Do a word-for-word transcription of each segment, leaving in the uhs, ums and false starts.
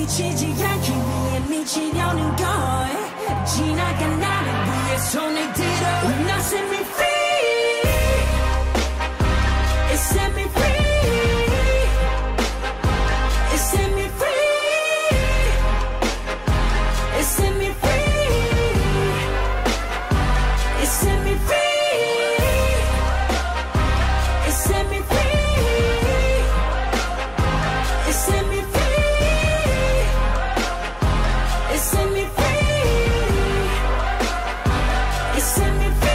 미치지 않기 위해 미치려는 걸 지나간 나를 위해 손을 들어 Now set me free It set me free It set me free It set me free It set me free It set me free It set me free It set me free It set me free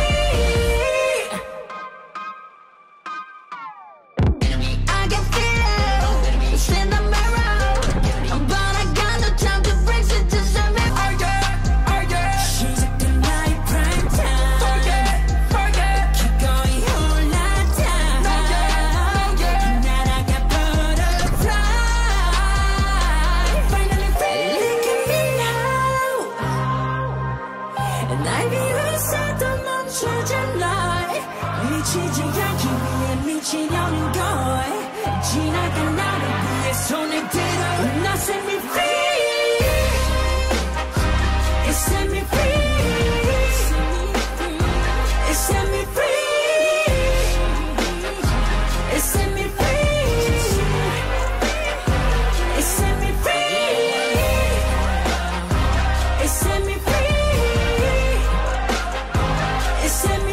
I can feel it, stand the mirror But I got no time to break it to set me free Oh yeah, oh yeah 시작된 나의 prime time Forget, forget 기꺼이 올라타 No yeah, no yeah 날아가 butterfly Finally free Look at me now 날 비웃어도 멈추잖아 미치지 않기 위해 미치려는 걸 지나간 나를 위해 손을 들어 Now set me free It set me free It set me free It set me free It set me free It set me free It set me